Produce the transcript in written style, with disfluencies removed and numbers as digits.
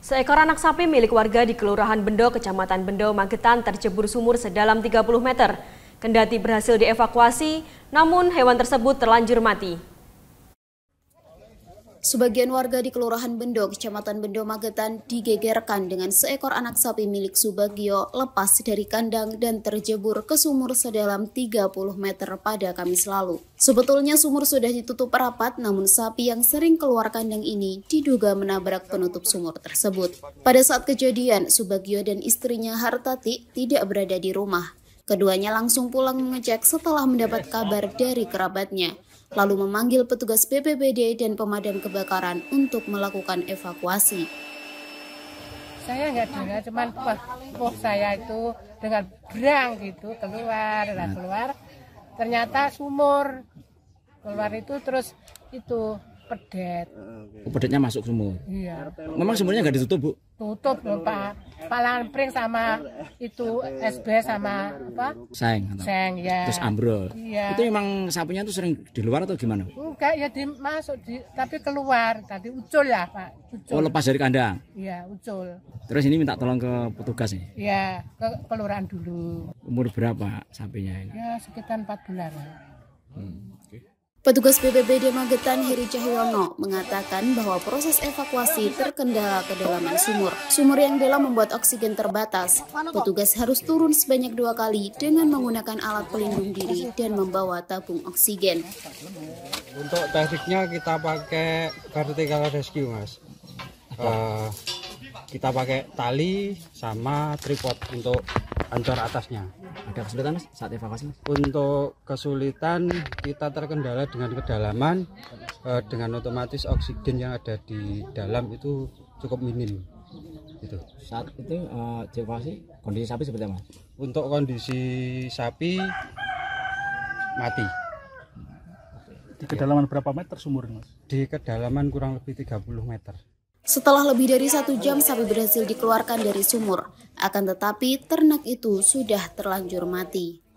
Seekor anak sapi milik warga di Kelurahan Bendo, Kecamatan Bendo, Magetan tercebur sumur sedalam 30 meter. Kendati berhasil dievakuasi, namun hewan tersebut terlanjur mati. Sebagian warga di Kelurahan Bendo, Kecamatan Bendo, Magetan digegerkan dengan seekor anak sapi milik Subagio lepas dari kandang dan terjebur ke sumur sedalam 30 meter pada Kamis lalu. Sebetulnya sumur sudah ditutup rapat, namun sapi yang sering keluar kandang ini diduga menabrak penutup sumur tersebut. Pada saat kejadian, Subagio dan istrinya Hartati tidak berada di rumah. Keduanya langsung pulang mengecek setelah mendapat kabar dari kerabatnya, lalu memanggil petugas BPBD dan pemadam kebakaran untuk melakukan evakuasi. Saya nggak dengar, cuman saya itu dengan berang gitu keluar, ternyata sumur keluar itu terus itu pedet. Pedetnya masuk sumur. Iya. Memang sumurnya nggak ditutup, Bu? Tutup, Pak. Palang pring sama itu SB sama apa? Seng, ya. Terus ambrol. Iya. Itu emang sapinya tuh sering di luar atau gimana? Enggak, ya tapi keluar. Tadi ucul ya, Pak. Ucul. Oh, lepas dari kandang? Iya, ucul. Terus ini minta tolong ke petugas nih? Iya, ke kelurahan dulu. Umur berapa sapinya ini? Ya, sekitar 4 bulan. Okay. Petugas BPBD Magetan Heri Cahyono mengatakan bahwa proses evakuasi terkendala kedalaman sumur. Sumur yang dalam membuat oksigen terbatas. Petugas harus turun sebanyak 2 kali dengan menggunakan alat pelindung diri dan membawa tabung oksigen. Untuk tekniknya kita pakai vertical rescue, Mas. Kita pakai tali sama tripod untuk ancor atasnya. Ada kesulitan, Mas, saat evakuasi, Mas? Untuk kesulitan kita terkendala dengan kedalaman, dengan otomatis oksigen yang ada di dalam itu cukup minim. Gitu. Saat itu evakuasi, kondisi sapi seperti apa? Untuk kondisi sapi mati. Di kedalaman berapa meter sumur, Mas? Di kedalaman kurang lebih 30 meter. Setelah lebih dari 1 jam sapi berhasil dikeluarkan dari sumur, akan tetapi ternak itu sudah terlanjur mati.